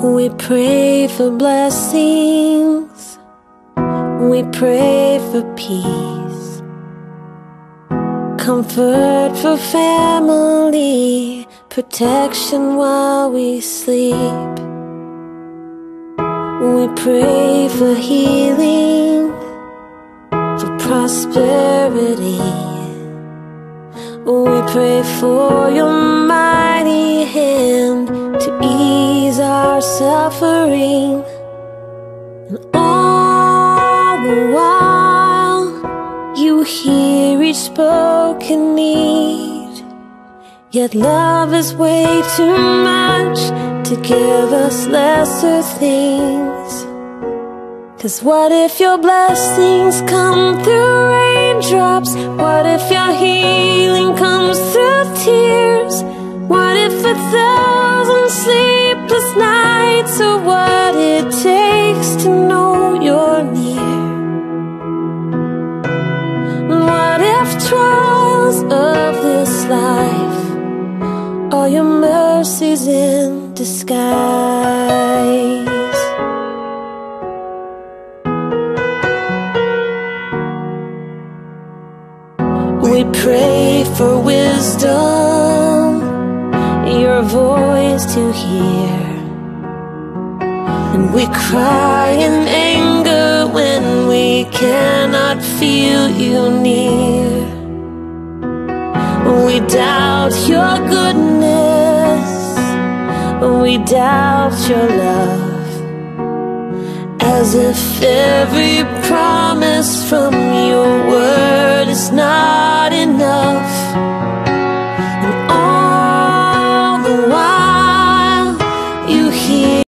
We pray for blessings, we pray for peace, comfort for family, protection while we sleep. We pray for healing, for prosperity. We pray for your mighty hand to ease our suffering. And all the while, you hear each spoken need. Yet love is way too much to give us lesser things. 'Cause what if your blessings come through raindrops? What if your healing comes through tears? What if 1,000 sleepless nights are what it takes to know you're near? What if trials of this life are your mercies in disguise? We pray for wisdom, your voice to hear. And we cry in anger when we cannot feel you near. We doubt your goodness, we doubt your love, as if every promise from you